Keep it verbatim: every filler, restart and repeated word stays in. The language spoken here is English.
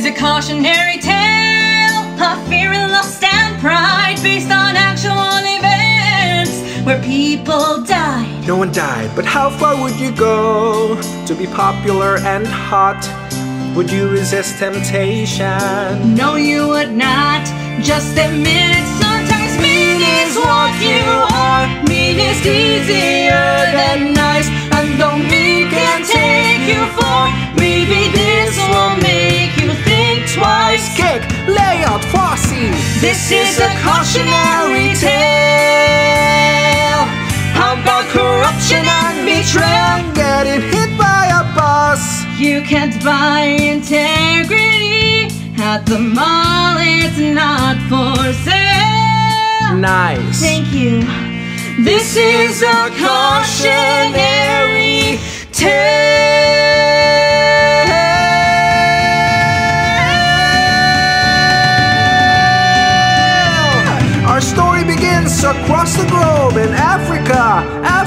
is a cautionary tale of fear and lust and pride, based on actual events where people died. No one died, but how far would you go to be popular and hot? Would you resist temptation? No, you would not. Just admit it. Sometimes mean is what you are. Mean is easier than nice, and though mean can take you far, maybe this will make you think twice. Kick, lay out, Fosse. This is a cautionary tale about corruption and betrayal. Getting hit by a bus. You can't buy integrity at the mall, it's not for sale. Nice. Thank you. This is a cautionary tale. Our story begins across the globe in Africa.